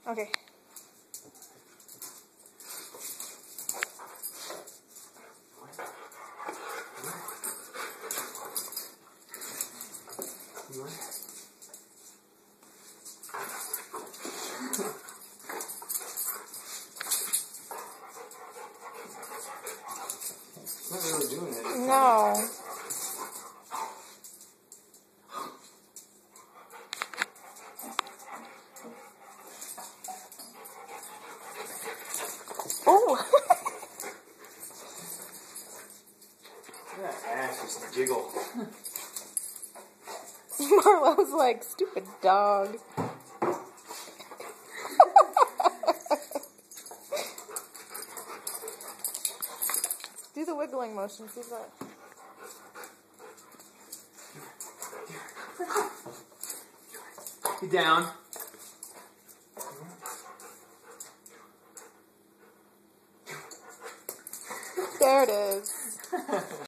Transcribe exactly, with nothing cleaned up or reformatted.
Okay. Not really doing it. No. Oh! That ass just jiggle. Marlo's like, stupid dog. Do the wiggling motion, see that? Get down. There it is.